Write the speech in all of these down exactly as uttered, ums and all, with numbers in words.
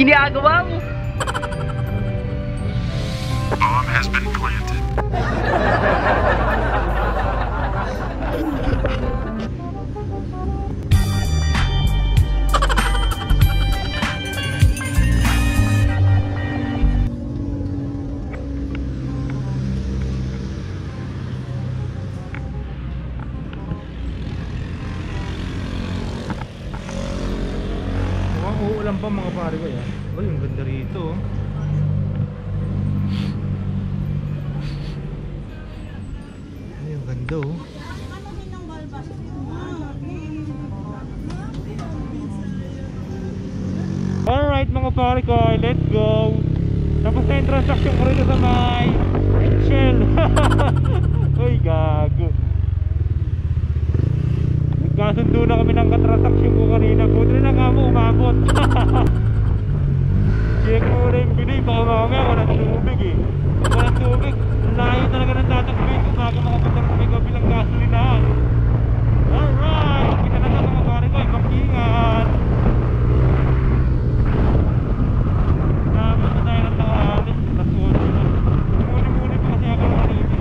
ginagawa mo? Bomb has been planted. Uulan pa mga pare ko yan. Uy, ang ganda rito. Ay, ang ganda oh. Alright mga pare ko, let's go. Tapos na yung transaction ko rito sa may Shell. Uy, gago. Nagkasundo na kami ng katransaksyon ko kanina. Buti na nga mo umabot. Check mo na yung bilis. Baka mamaya walang tubig eh. Pag walang tubig, layo talaga ng tatakbig. Umaga makapunta sa may kabilang gasolinahan. Alright, kita na lang mga pare ko. Ipakingan. Nabot na tayo ng tanghali. Nasuot na. Muli-muli pa kasi ako ng kanina.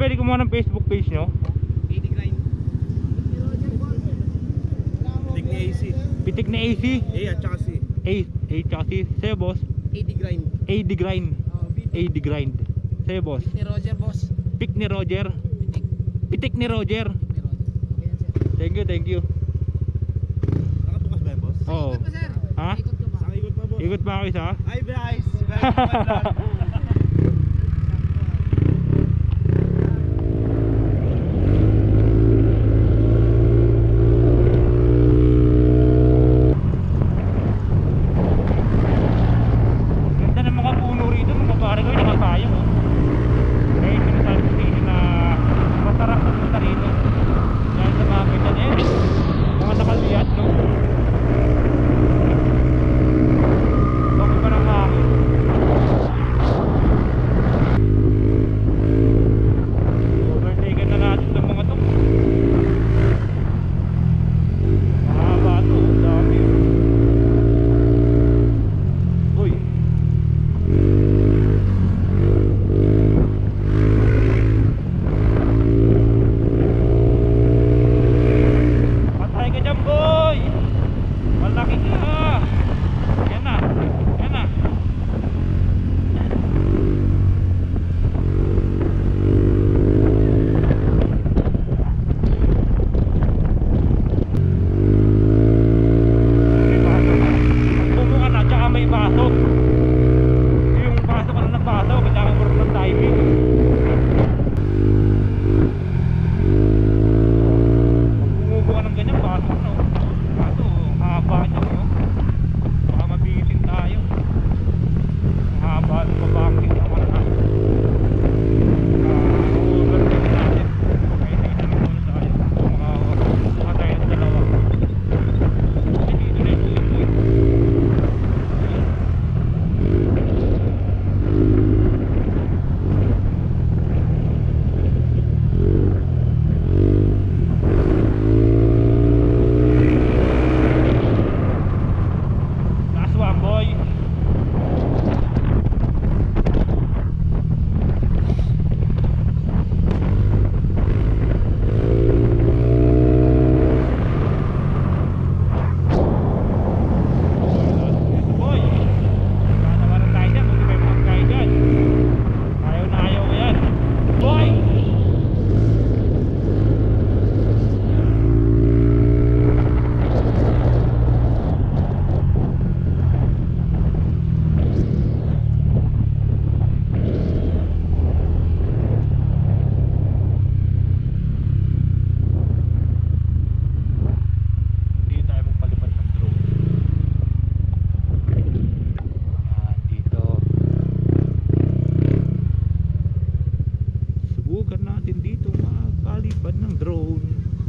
pwede kumuha ng Facebook page nyo? eighty grind. Pitik ni A C. Pitik na A C? A at saka C. A, A tsaka C. Sa'yo boss? eighty grind. A D grind. Oh, A D grind. Sa'yo boss? ni Roger, boss. Pick ni Roger. Pitik Pitik ni Roger. ni Roger. Okay, yan, sir. Thank you, thank you. Nakabukas ba yan, boss? Oo. Ikot pa, sir. Ha? Ikot ka pa. Saka ikot pa, boss. Ikot pa ako isa? Hi, guys. Ganda ng mga puno rito, mga pare ko, nakapayong oh. Kaya sinasabi ko sa inyo na masarap pumunta rito. Dahil sa mga ganyan eh, mga nakaliyat no. Bakit pa ng hangin? Overtaken na natin ng mga to. Mahaba to, dami. Uy. Patay ka dyan boy. Malaki ka. Yan na. Yan na. May pasok. Magbubo ka na, tsaka may pasok. Yung pasok ka na ng pasok, kailangan mo rin ng timing. Pag bumubo ka ng ganyan, pasok na. Kaso, haba niya no? Baka mabitin tayo. Ang haba ng babangking naman na. Overtake natin. Kaya tingin na muna tayo. Mga tayo ng dalawa. Kasi dito na yung ulit mo eh. Last one boy. Boy, nanawaran tayo dyan, hindi may pagkain dyan. Ayaw na ayaw ko yan. Boy! Hindi tayo magpalipad ng drone. Yan, dito. Subukan natin dito magpalipad ng drone.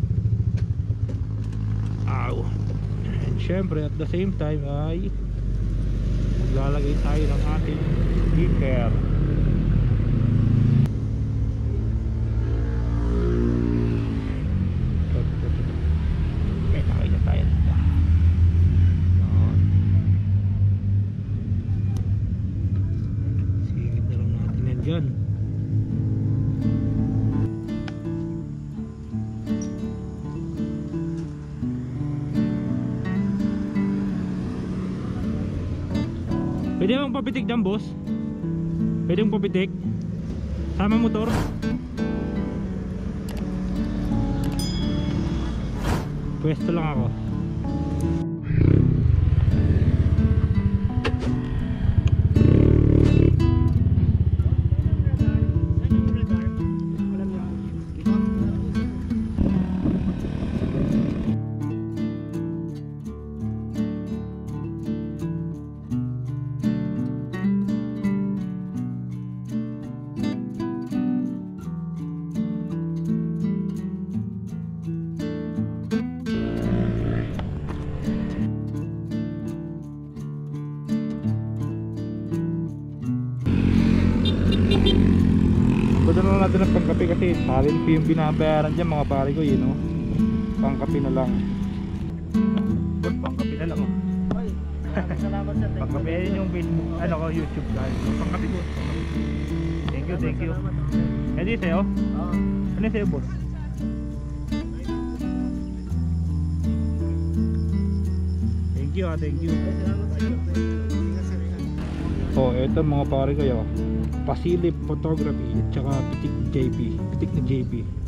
Ow. And syempre at the same time ay maglalagay tayo ng ating speaker. May nakaya tayo. Yan. Singit na lang natin yan dyan. Pwede bang papitik dyan boss? Pwede bang papitik? Sama motor? Pwesto lang ako. Pwede na natin ng pangkape kasi talent fee yung binabayaran dyan mga pare ko yun no? Pangkape na lang. Good, pangkape na lang oh. Salamat sir. Pangkape yun yung Facebook, ano ko YouTube guys. Pangkape ko. Thank you, thank you. Eh di sa'yo? Oo. Ano sa'yo, boss? Thank you ah, thank you. Ay, salamat sir. Ingat sir. Ingat. Oh, eto mga pare kayo. Pasilip Photography at saka Pitik J P. Pitik na J P.